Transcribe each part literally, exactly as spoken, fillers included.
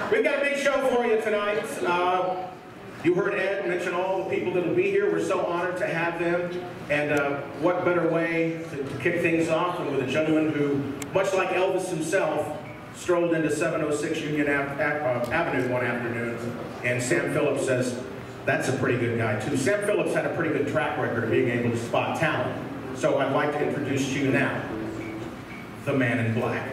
We've got a big show for you tonight. Uh, you heard Ed mention all the people that will be here. We're so honored to have them. And uh, what better way to, to kick things off than with a gentleman who, much like Elvis himself, strolled into seven oh six Union Ave uh, Avenue one afternoon. And Sam Phillips says, that's a pretty good guy too. Sam Phillips had a pretty good track record of being able to spot talent. So I'd like to introduce to you now, the man in black.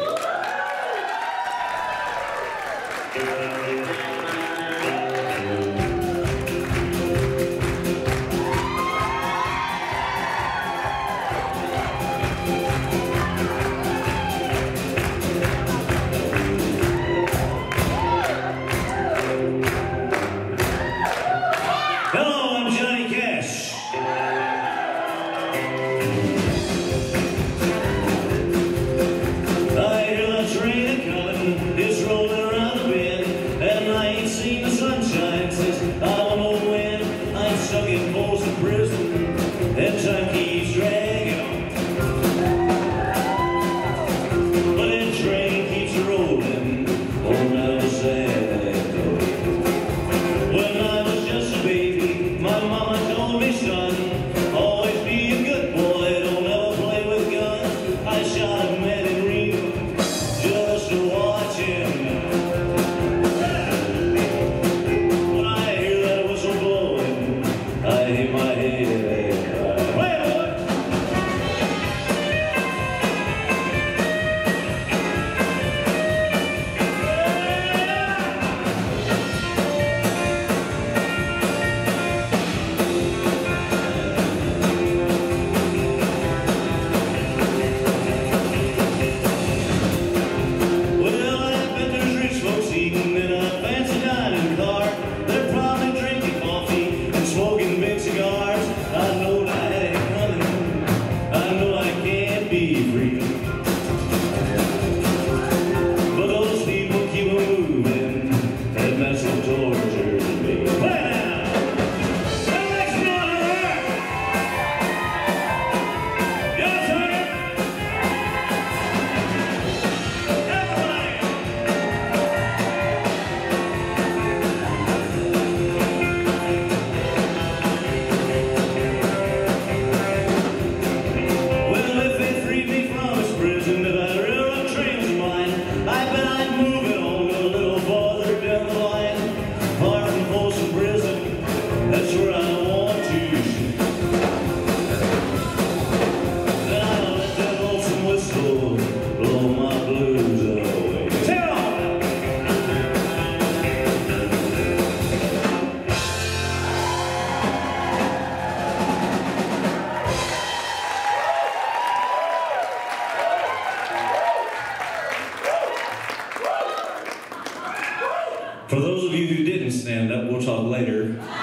For those of you who didn't stand up, we'll talk later. Uh,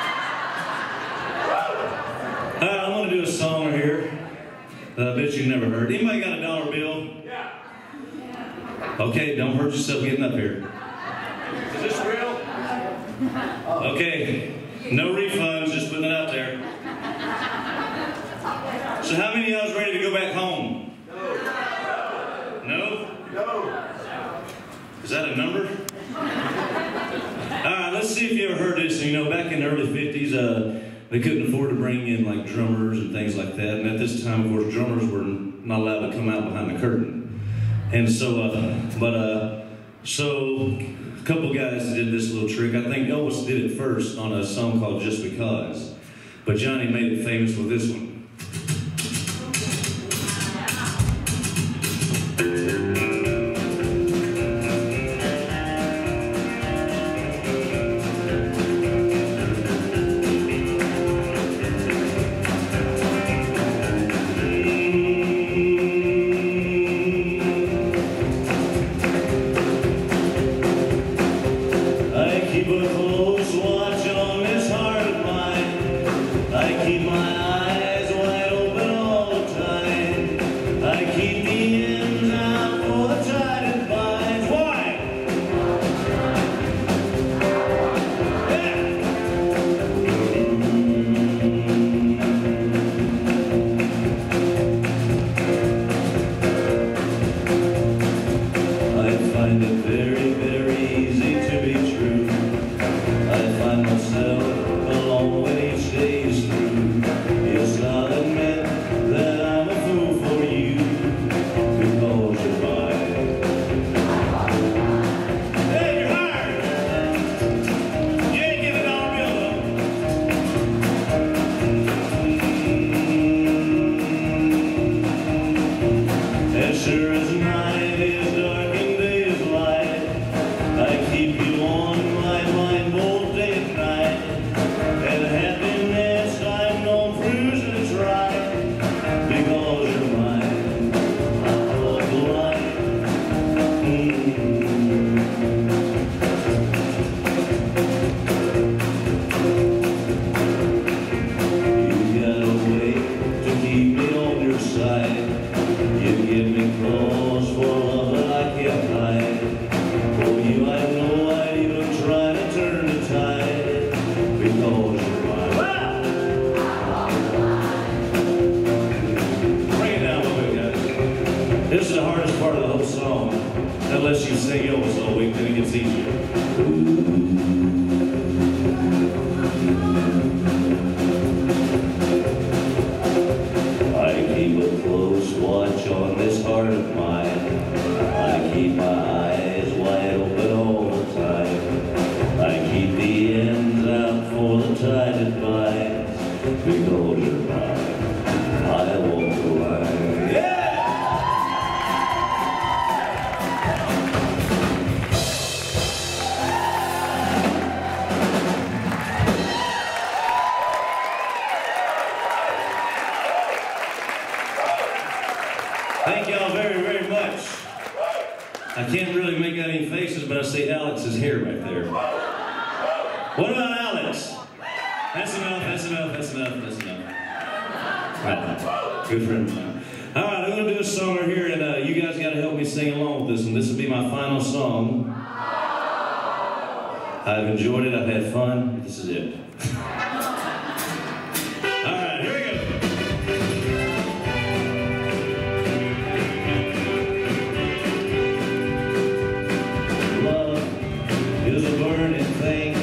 I'm going to do a song here that I bet you've never heard. Anybody got a dollar bill? Yeah. Okay, don't hurt yourself getting up here. Is this real? Okay, no refunds, just putting it out there. So how many of y'all is ready to go back home? No. No? No. Is that a number? Alright, let's see if you ever heard this. You know, back in the early fifties, uh, they couldn't afford to bring in like drummers and things like that. And at this time, of course, drummers were not allowed to come out behind the curtain. And so, uh, but, uh, so a couple guys did this little trick. I think Elvis did it first on a song called Just Because. But Johnny made it famous with this one. find it very, very easy. hardest part of the whole song. Unless you sing Elvis all week, then it gets easier. I keep a close watch on this heart of mine. I keep my eyes wide open all the time. I keep the ends out for the tide that binds. Because you're mine, I walk the line. Yeah! Thank y'all very, very much. I can't really make out any faces, but I see Alex's hair right there. What about Alex? That's enough, that's enough, that's enough, that's enough. Right. Good friend of mine. All right, I'm going to do a song right here, and uh, you guys got to help me sing along with this one. This will be my final song. I've enjoyed it, I've had fun. This is it. All right, here we go. Love is a burning thing.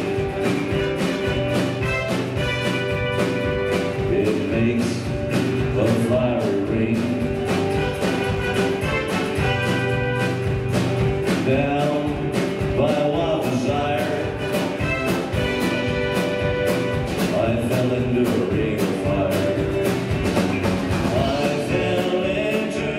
It makes a fiery ring. Down by a wild desire, I fell into a ring of fire. I fell into,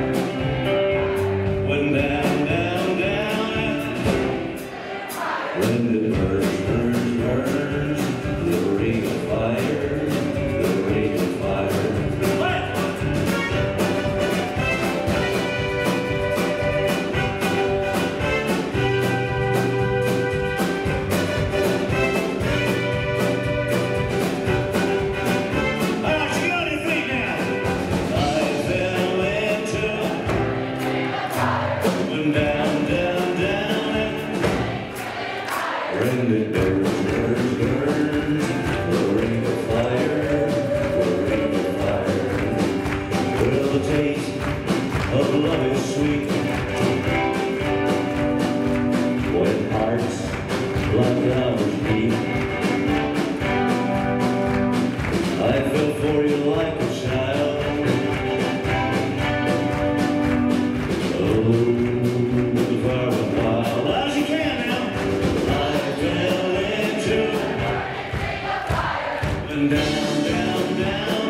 went down, down, down, when it burns, burns, burns, the ring of fire, the ring of fire. And it burns, burns, burns, the ring of fire, the ring of fire. Well, the taste of love is sweet when hearts like ours beat. I fell for you like a child. Oh, the fire went wild. As you can now. Down, down, down,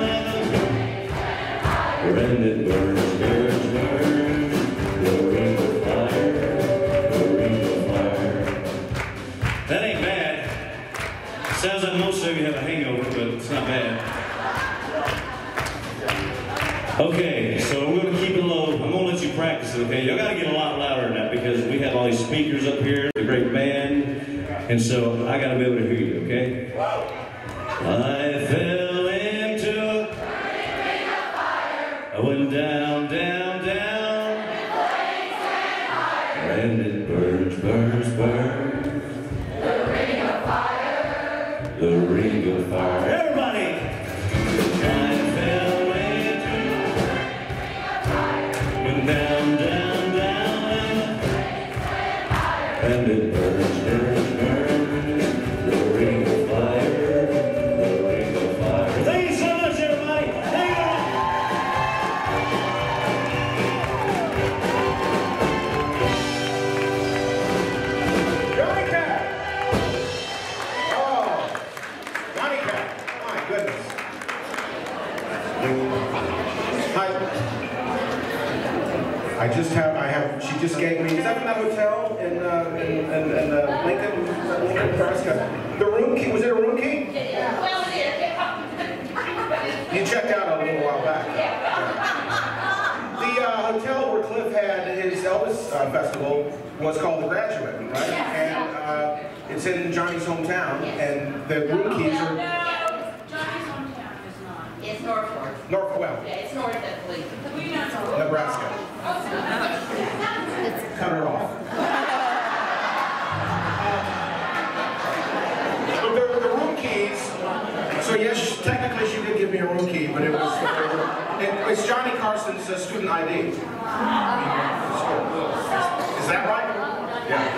and it burns, burns, burns, the ring of fire, the ring of fire. That ain't bad. Sounds like most of you have a hangover, but it's not bad. Okay, so we're going to keep it low. I'm going to let you practice it, okay? Y'all got to get a lot louder than that because we have all these speakers up here, a great band, and so I got to be able to hear you, okay? I fell into a ring of fire. I went down, down, down, and it burns, burns, burns. The ring of fire. The ring of fire. Everybody! I fell into a ring of fire. Went down, down, down, and it burns, burns, burns. The ring of fire. I just have, I have, she just gave me, is that from that hotel in, uh, in, in, in uh, Lincoln, Lincoln, Nebraska? The room key, was it a room key? Yeah. Well, it is. You checked out a little while back. The uh, hotel where Cliff had his Elvis uh, festival was called The Graduate, right? And uh, it's in Johnny's hometown, and the room keys are... No, Johnny's hometown is not. It's Norfolk. North, well. Yeah, it's north of Lincoln. Nebraska. Cut her off. uh, the, the room keys, so yes, technically she did give me a room key, but it was, it, It's Johnny Carson's uh, student I D. Is that right? Yeah.